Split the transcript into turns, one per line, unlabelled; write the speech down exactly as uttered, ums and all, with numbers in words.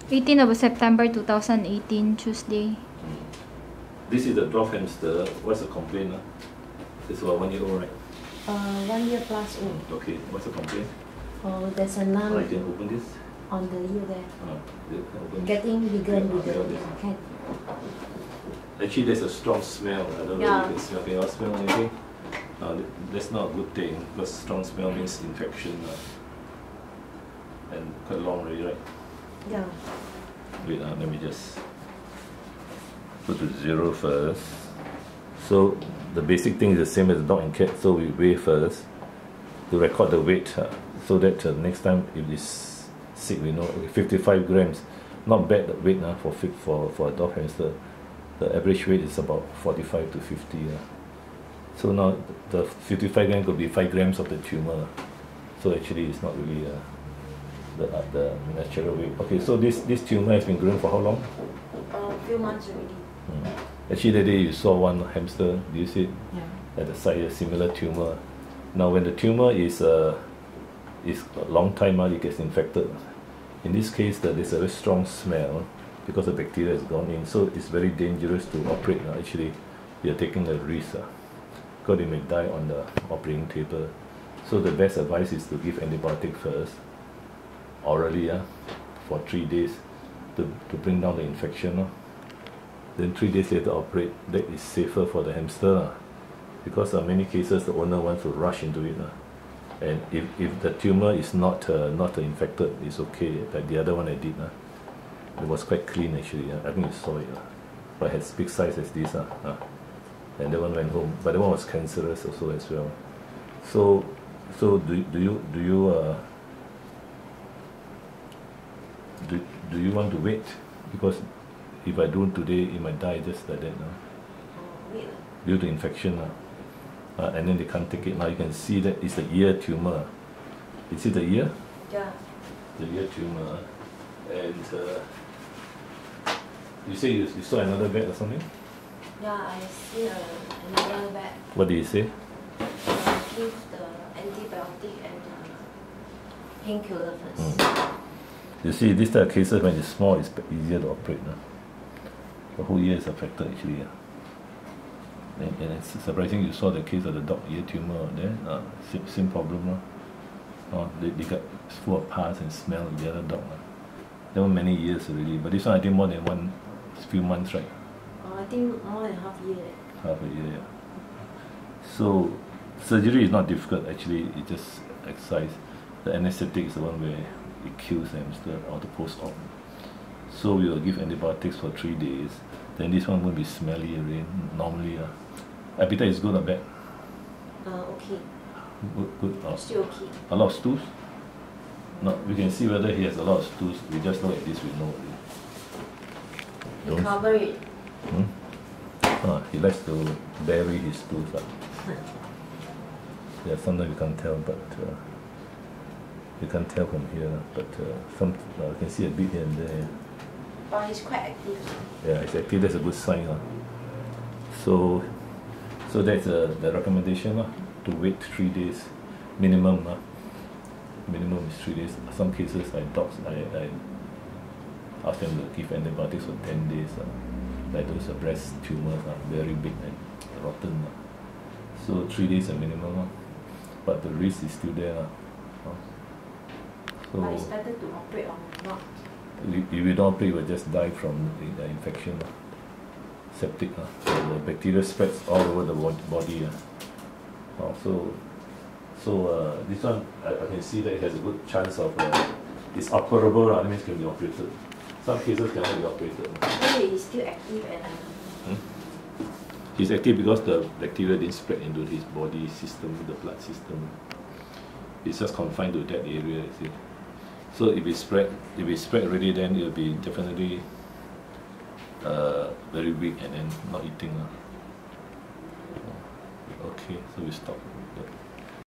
eighteenth of September two thousand eighteen, Tuesday.
Mm. This is the dwarf hamster. What's the complaint? Uh? It's about one year old, right?
Uh, one year plus old.
Okay, what's the complaint?
Oh, there's a lump.
Oh, you can open this?
On the ear there.
Uh,
Getting bigger and
yeah,
bigger.
yeah,
Can.
Actually, there's a strong smell. I don't know
Yeah.
if you can smell. Can you all smell anything? Uh, that's not a good thing because strong smell means infection. Uh, and quite long already, right?
Yeah.
Wait, uh, let me just put to zero first. So the basic thing is the same as the dog and cat. So we weigh first to record the weight, uh, so that uh, next time if it's sick, we know fifty-five grams. Not bad the weight uh, for for for a dog hamster. The average weight is about forty-five to fifty. Uh. So now the fifty-five grams could be five grams of the tumour. So actually, it's not really uh, the uh, the natural weight. Okay, so this this tumour has been growing for how long?
A uh, few months already.
Mm. Actually, that day you saw one hamster. Do you see it?
Yeah.
At the side, a similar tumour. Now, when the tumour is uh, is a long time, uh, it gets infected. In this case, uh, there's a very strong smell because the bacteria has gone in. So it's very dangerous to operate. Uh. Actually, you're taking a risk. Uh. Because you may die on the operating table. So the best advice is to give antibiotic first, orally, uh, for three days to, to bring down the infection. Uh. Then three days later operate. That is safer for the hamster. Uh. Because in uh, many cases the owner wants to rush into it. Uh. And if, if the tumour is not uh, not uh, infected, it's okay. Like the other one I did. Uh. It was quite clean actually. Uh. I think you saw it. Uh. But it has big size as this. Uh. Uh. And that one went home, but that one was cancerous also as well. So, so do do you do you uh, do do you want to wait? Because if I do today, it might die just like that. No? Due to infection, uh, uh, and then they can't take it. Now you can see that it's the ear tumour. You see the ear?
Yeah.
The ear tumour, and uh, you say you, you saw another vet or something?
Yeah, I see uh, another vet.
What did he say?
Uh, give the antibiotic and uh, painkiller first.
Mm. You see, this type of cases when it's small, it's easier to operate. No? The whole ear is affected actually. Yeah. And, and it's surprising you saw the case of the dog ear tumour there. Uh, same, same problem. Uh. Uh, they, they got full of pus and smell of the other dog. Uh. There were many years already, but this one I think more than one few months, right?
I think more than half a year.
Half a year, yeah. So, surgery is not difficult actually, it's just exercise. The anesthetic is the one where it kills the hamster or the post-op. So, we will give antibiotics for three days. Then this one won't be smelly again, normally. Uh. Appetite is good or bad?
Uh, okay.
Good, good. Oh.
Still okay.
A lot of stools? No, we can see whether he has a lot of stools. We just look at this, we know already.
He cover it.
Hmm? Ah, he likes to bury his stools. Uh. Yeah, sometimes you can't tell, but uh, you can't tell from here. But uh, some uh, you can see a bit here and there.
But he's quite active.
Yeah, it's active. That's a good sign. Uh. So, so that's uh, the recommendation. Uh, to wait three days minimum. Uh. Minimum is three days. Some cases, like dogs, I, I ask them to give antibiotics for ten days. Uh. Like those uh, breast tumours are very big and rotten. Uh. So three days is a minimum, uh. But the risk is still there. Uh. So
But it's better to operate or not.
if you don't operate, you will just die from the, the infection. Uh. Septic. Uh. So the bacteria spreads all over the body. Uh. Uh, so so uh, this one, I, I can see that it has a good chance of, uh, it's operable, uh, that means it can be operated. Some cases cannot be operated.
So he's still active and
Hmm? He's active because the bacteria didn't spread into his body system, the blood system. It's just confined to that area, you see. So if it spread, if it spread already, then it will be definitely uh, very weak and then not eating. Uh. Okay, so we stop.